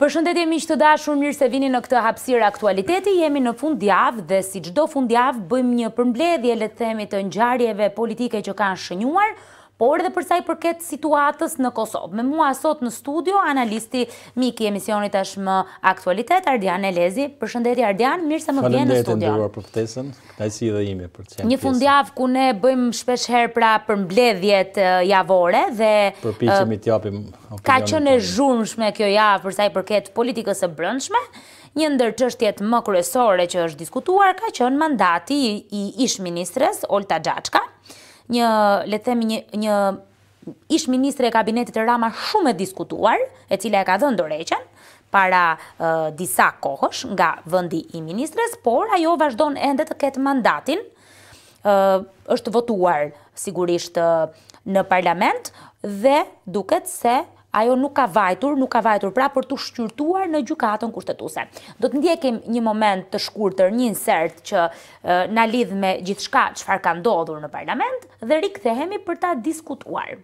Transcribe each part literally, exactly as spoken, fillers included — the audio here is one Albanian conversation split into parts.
Përshëndetje miq të dashur, mirë se vini në këtë hapësirë aktualiteti. Jemi në fundjavë dhe si çdo fundjavë bëjmë një përmbledhje, le të themi, të ngjarjeve politike që kanë shënjuar, por edhe për sa i përket situatës në Kosovë. Me mua sot në studio analisti mik i emisionit tashmë Aktualitet, Ardian Elezi. Përshëndetje Ardian, mirë se më vjen në studio. Faleminderit nderuar për ftesën. Kënaqësi dhe ime për të qenë. Një fundjavë ku ne bëjmë shpesh herë pra përmbledhjet javore dhe përpiqemi të japim opinionin. Ka qenë e zhurmshme kjo javë për sa i përket politikës së brendshme. Një ndër çështjet më kryesore që është diskutuar ka qenë mandati i ish-ministres Olta Xhaçka. Një, le të themi, një, një ish ministre e kabinetit Rama shumë e diskutuar, e cila e ka dhënë dorëheqjen para uh, disa kohësh nga vendi i ministres, por ajo vazhdon ende të ketë mandatin, uh, është votuar sigurisht uh, në parlament dhe duket se ajo nuk ka vajtur, nuk ka vajtur pra për të shqyrtuar në gjykatën kushtetuese. Do të ndjekim një moment të shkurtër, një insert që e, na lidh me gjithçka çfarë ka ndodhur në parlament dhe rikthehemi për ta diskutuar.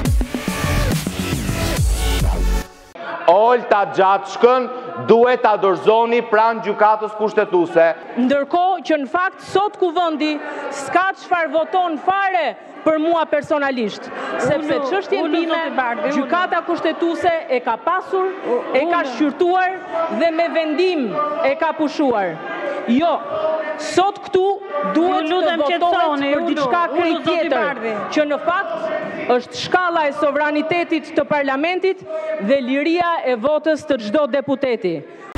Olta Xhaçkën duhet ta dorëzoni pranë gjykatës kushtetuese. Ndërkohë që në fakt sot kuvendi s'ka çfarë voton fare për mua personalisht, sepse çështjen time gjykata kushtetuese e ka pasur, e ka shqyrtuar dhe me vendim e ka pushuar. Jo, sot këtu duhet të votohet për diçka krejt tjetër, që në fakt është shkalla e sovranitetit të parlamentit dhe liria e votës të çdo deputeti.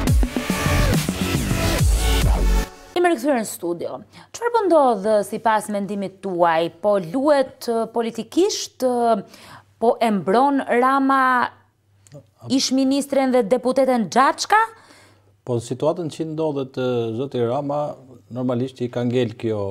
Jemi rikthyer në studio. Çfarë po ndodh sipas mendimit tuaj? Po luhet politikisht, po e mbron Rama ish-ministren dhe deputeten Xhaçka? Po situatën që ndodhet zoti Rama normalisht i ka ngel kjo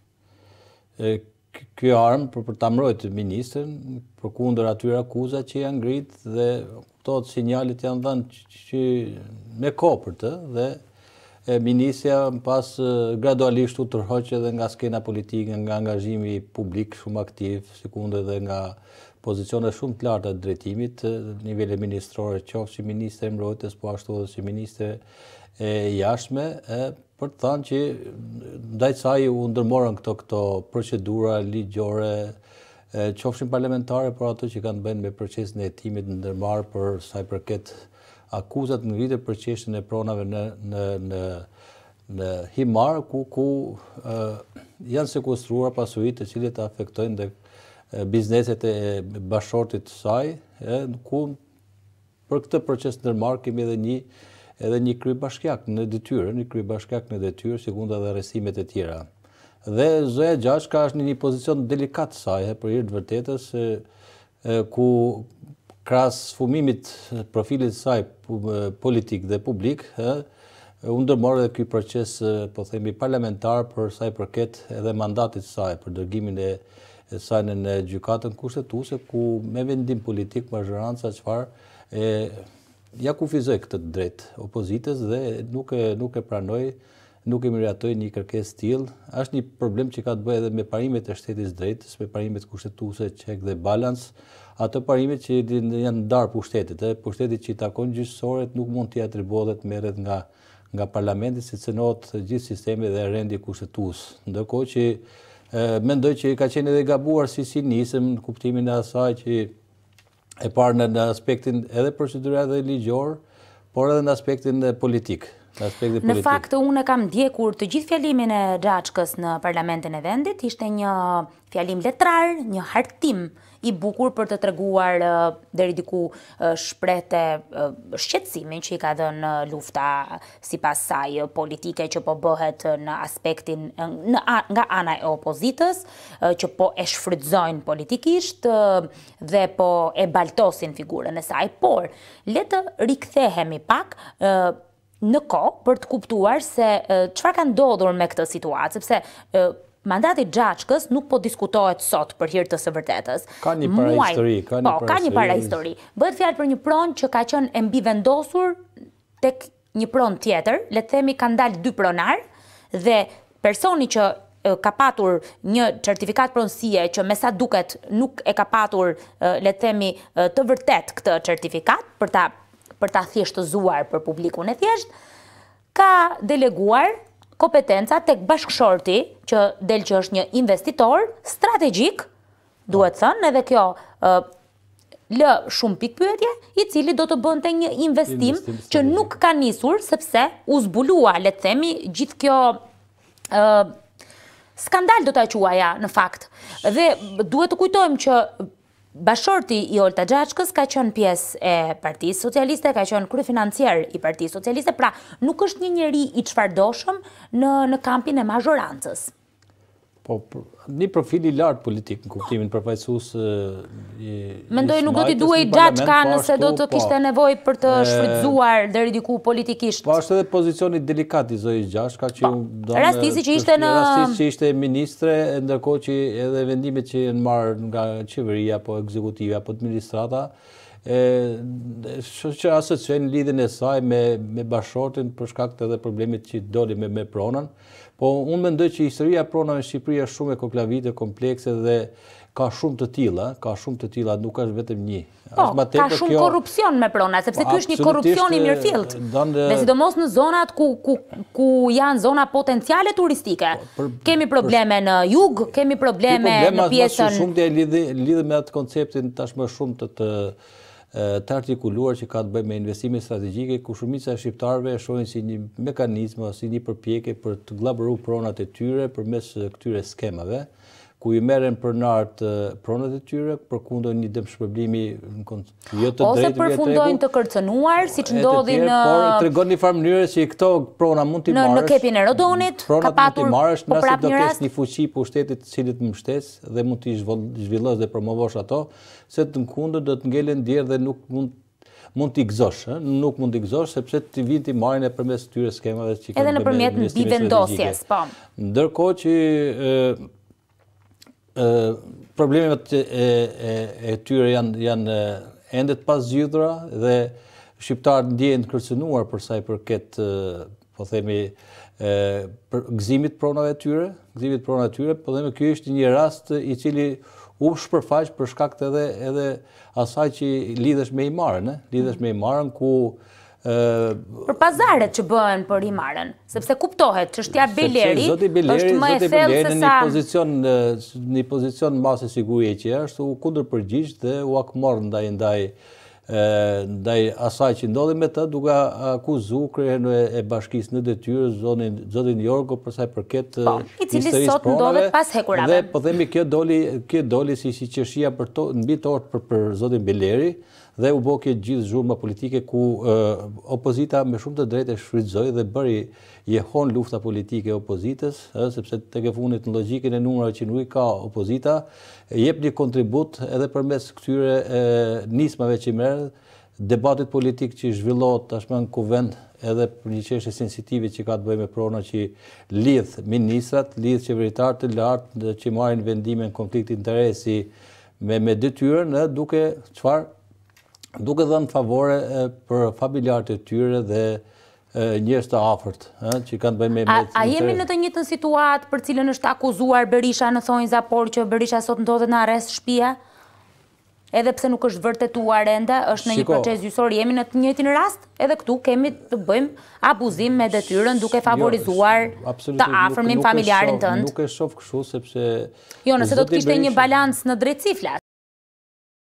e, kjo armë për, për ta mbrojtur ministrin përkundër atyre akuza që janë ngrit dhe kuptohet sinjalet janë dhënë që me kohë për të dhe e, ministja pas gradualisht u tërhoq edhe nga skena politike, nga angazhimi publik shumë aktiv, sikundër edhe nga pozicione shumë të larta të drejtimit në nivele ministrore, qoftë si ministre e mbrojtjes, po ashtu edhe si ministre e jashtme, e, për të thënë që ndaj saj u ndërmorën këto këto procedura ligjore, e, qofshin parlamentare, por ato që kanë bënë me procesin e hetimit ndërmarrë për sa i përket akuzat ngritur për çështjen e pronave në në në në Himar, ku ku e, janë sekuestruar pasuritë të cilat afektojnë dhe bizneset e bashkëshortit të saj, e, ku për këtë proces ndërmarrë kemi edhe një edhe një kryebashkiak në detyrë, një kryebashkiak në detyrë, sikundë edhe arrestimet e tjera. Dhe zoja Xhaçka është në një pozicion delikat të saj, për hir të vërtetës, e, e, ku krahas sfumimit profilit të saj politik dhe publik, e, u ndërmor edhe ky proces, po themi, parlamentar për sa i përket edhe mandatit të saj për dërgimin e e saj në gjykatën kushtetuese, ku me vendim politik mazhoranca çfarë e ja kufizoi këtë drejt opozitës dhe nuk e nuk e pranoi, nuk e miratoi një kërkesë tillë. Është një problem që ka të bëjë edhe me parimet e shtetit drejtës, me parimet kushtetuese, check dhe balance, ato parimet që janë ndarë pushtetit, e pushtetit që i takon gjyqësorët nuk mund t'i atribuohet merret nga nga parlamenti, si cënohet gjithë sistemi dhe rendi kushtetues. Ndërkohë që e, mendoj që ka qenë edhe gabuar si si nisëm në kuptimin e asaj që e parë në, në aspektin edhe procedural dhe ligjor, por edhe në aspektin politik. Në, aspektin në politik. fakt, unë kam ndjekur të gjithë fjalimin e Xhaçkës në parlamentin e vendit, ishte një fjalim letrar, një hartim i bukur për të treguar uh, deri diku uh, shprehte uh, shqetësimin që i ka dhënë uh, lufta sipas saj uh, politike që po bëhet uh, në aspektin uh, në, nga ana e opozitës, uh, që po e shfrytëzojnë politikisht uh, dhe po e baltosin figurën e saj, por le të rikthehemi pak uh, në kohë për të kuptuar se uh, çfarë ka ndodhur me këtë situatë, sepse uh, mandati Xhaçkës nuk po diskutohet sot për hir të së vërtetës. Ka një parahistori, ka një po, ka një parahistori. Bëhet fjalë për një pronë që ka qenë e mbivendosur tek një pronë tjetër, le të themi kanë dalë dy pronar dhe personi që ka patur një certifikat pronësie që me sa duket nuk e ka patur, le të themi, të vërtet këtë certifikat për ta për ta thjeshtëzuar për publikun e thjesht, ka deleguar kompetenca tek bashkëshorti, që del që është një investitor strategjik, duhet thënë, edhe kjo lë shumë pikpyetje, i cili do të bënte një investim, investim që nuk ka nisur, sepse u zbulua, le të themi, gjithë kjo uh, skandal do ta quaja në fakt. Dhe duhet të kujtojmë që bashkëshorti i Olta Xhaçkës ka qenë pjesë e Partisë Socialiste, ka qenë kryefinancier i Partisë Socialiste, pra nuk është një njeri i çfarëdoshëm në në kampin e mazhorancës. Po, një profil i lartë politik, në kuptimin përfaqësues i Mendoj nuk do t'i duhej Xhaçka nëse do të kishte nevojë për të shfrytzuar deri diku politikisht. Po është edhe pozicioni delikat i zotës Xhaçka që rastisi që ishte në rastisi që ishte ministre, ndërkohë që edhe vendimet që janë marrë nga qeveria apo ekzekutive apo administrata që asociojnë lidhjen e saj me me bashkëshortin për shkak të edhe problemit që doli me me pronën. Po unë mendoj që historia e pronave në Shqipëri është shumë e koklavite, komplekse dhe ka shumë të tilla, ka shumë të tilla, nuk është vetëm një. Po, ka shumë kjo... korrupsion me prona, sepse ky është një korrupsion i mirëfillt. Dhe sidomos në zonat ku, ku, ku janë zona potenciale turistike. Po, për, kemi probleme për... në jug, kemi probleme në pjesën... Shumë të lidhe me atë konceptin tashmë shumë të të të artikuluar që ka të bëjë me investime strategjike, ku shumica e shqiptarëve e shohin si një mekanizëm, si një përpjekje për të glabëruar pronat e tyre përmes këtyre skemave, ku i merren pronart pronat e tyre përkundër një dëmshpërblimi jo të drejtë. Ose përfundojnë të kërcënuar, siç ndodhi në por tregon një farë mënyrë që këto prona mund t'i marrësh. Në kepin e Rodonit, ka patur po prap një rast një fuqi pushtetit të cilit më mbështes dhe mund t'i zhvillosh dhe promovosh ato, se të kundër do të ngelen djerë dhe nuk mund mund t'i gëzosh, nuk mund t'i gëzosh sepse ti vin ti marrin e përmes këtyre skemave që kanë. Edhe nëpërmjet mbivendosjes, po. Ndërkohë që problemet e, e, e tyre janë, janë ende të pasgjidhura dhe shqiptarët ndjehen të kërcënuar për sa i përket, po themi, për gëzimit pronave të tyre, gëzimit pronave të tyre, po themi ky është një rast i cili u shpërfaq për shkak të edhe edhe asaj që lidhesh me Imarën, lidhesh me Imarën ku për pazaret që bëhen për Imarën, sepse kuptohet çështja Beleri është më e thellë se sa në pozicion në pozicion masë sigurie që është u kundërpërgjigj dhe u akmor ndaj ndaj ndaj asaj që ndodhi me të, duke akuzuar kryen e bashkisë në detyrë zonin zotin Jorgo për sa i përket historisë pronave. Dhe po themi kjo doli kjo doli si si qershia për to mbi tort për për zotin Beleri dhe u bë kjo gjithë zhurma politike ku uh, opozita me shumë të drejtë e shfrytëzoi dhe bëri jehon lufta politike e opozitës, eh, sepse tek e fundit në logjikën e numrave që nuk i ka opozita, jep një kontribut edhe përmes këtyre eh, nismave që merr, debatit politik që zhvillohet tashmë në kuvend edhe për një çështje sensitive që ka të bëjë me prona që lidh ministrat, lidh qeveritarë të lartë që marrin vendime në konflikt interesi me me detyrën, duke çfarë duke dhënë favore për familjarët e tyre dhe njerëz të afërt, që kanë bënë me A, a jemi në të njëjtën situatë për cilën është akuzuar Berisha në thonjza, por që Berisha sot ndodhet në arrest shtëpie? Edhe pse nuk është vërtetuar ende, është në një proces gjyqësor, jemi në të njëjtin rast, edhe këtu kemi të bëjmë abuzim me detyrën duke favorizuar të afërmin familjarin tënd. Nuk e shoh kështu sepse Jo, nëse do të kishte një balancë në drejtësi flas.